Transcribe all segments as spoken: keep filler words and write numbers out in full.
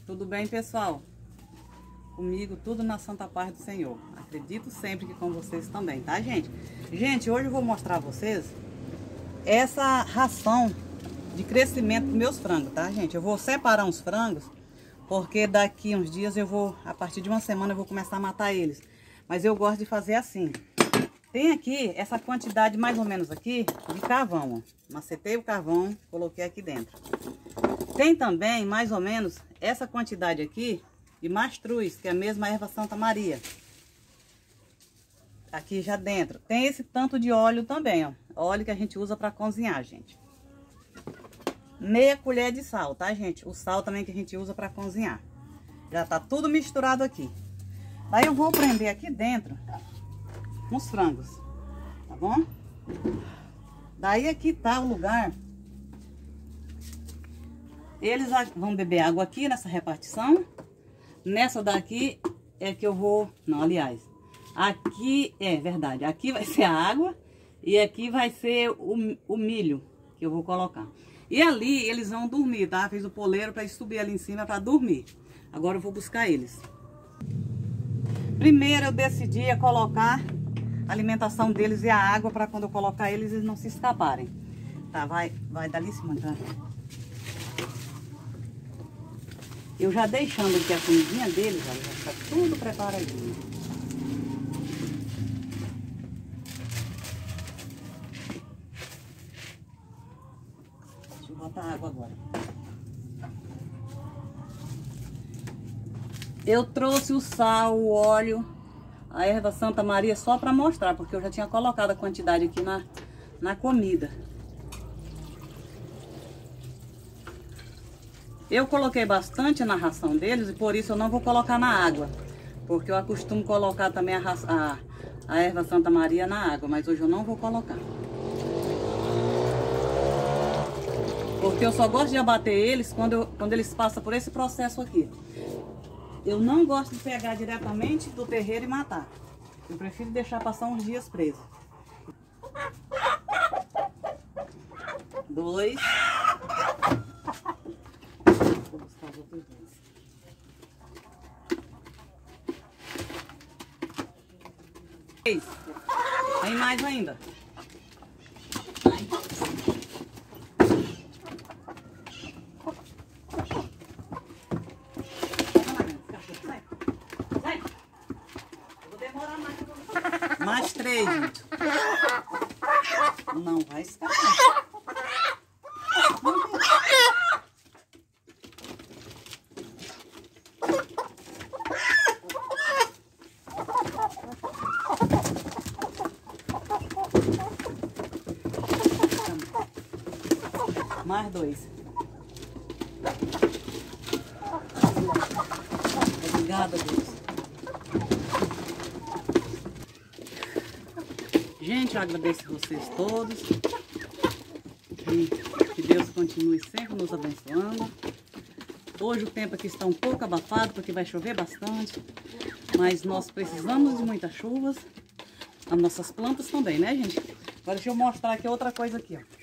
Tudo bem, pessoal? Comigo tudo na santa paz do Senhor. Acredito sempre que com vocês também, tá, gente? Gente, hoje eu vou mostrar a vocês essa ração de crescimento dos meus frangos, tá, gente? Eu vou separar uns frangos, porque daqui uns dias eu vou, a partir de uma semana eu vou começar a matar eles. Mas eu gosto de fazer assim. Tem aqui essa quantidade mais ou menos aqui de carvão, ó. Macetei o carvão, coloquei aqui dentro. Tem também mais ou menos essa quantidade aqui de mastruz, que é a mesma erva Santa Maria. Aqui já dentro. Tem esse tanto de óleo também, ó. Óleo que a gente usa para cozinhar, gente. Meia colher de sal, tá, gente? O sal também que a gente usa para cozinhar. Já tá tudo misturado aqui. Aí eu vou prender aqui dentro uns frangos, tá bom? Daí aqui tá o lugar. Eles vão beber água aqui nessa repartição. Nessa daqui é que eu vou... Não, aliás. Aqui, é verdade. Aqui vai ser a água. E aqui vai ser o, o milho que eu vou colocar. E ali eles vão dormir, tá? Fiz o poleiro para eles subir ali em cima para dormir. Agora eu vou buscar eles. Primeiro eu decidi colocar a alimentação deles e a água para quando eu colocar eles, eles não se escaparem. Tá, vai, vai dali se manter. Eu já deixando aqui a comidinha deles, olha, já está tudo preparadinho. Deixa eu botar água agora. Eu trouxe o sal, o óleo, a erva Santa Maria só para mostrar, porque eu já tinha colocado a quantidade aqui na, na comida. Eu coloquei bastante na ração deles e por isso eu não vou colocar na água. Porque eu acostumo colocar também a, a, a erva Santa Maria na água, mas hoje eu não vou colocar. Porque eu só gosto de abater eles quando, eu, quando eles passam por esse processo aqui. Eu não gosto de pegar diretamente do terreiro e matar. Eu prefiro deixar passar uns dias presos. Dois. Vou buscar os outros dois. Três. Tem mais ainda. Mais três, gente. Não vai escapar. Mais dois. Obrigada, Deus. Gente, eu agradeço a vocês todos. E que Deus continue sempre nos abençoando. Hoje o tempo aqui está um pouco abafado, porque vai chover bastante. Mas nós precisamos de muitas chuvas. As nossas plantas também, né, gente? Agora deixa eu mostrar aqui outra coisa aqui, ó.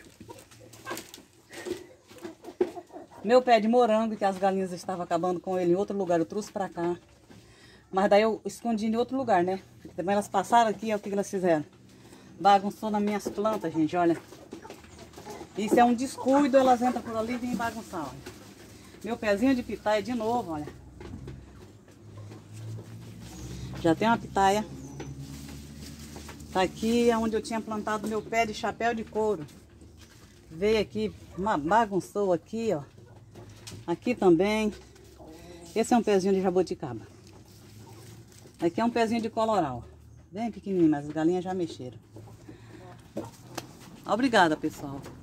Meu pé de morango, que as galinhas estavam acabando com ele em outro lugar, eu trouxe pra cá. Mas daí eu escondi em outro lugar, né? Também elas passaram aqui, ó, o que elas fizeram? Bagunçou nas minhas plantas, gente, olha. Isso é um descuido, elas entram por ali e vêm bagunçar, olha. Meu pezinho de pitaia de novo, olha. Já tem uma pitaia. Tá aqui onde eu tinha plantado meu pé de chapéu de couro. Veio aqui, uma bagunçou aqui, ó. Aqui também. Esse é um pezinho de jabuticaba. Aqui é um pezinho de coloral. Bem pequenininho, mas as galinhas já mexeram. Obrigada, pessoal.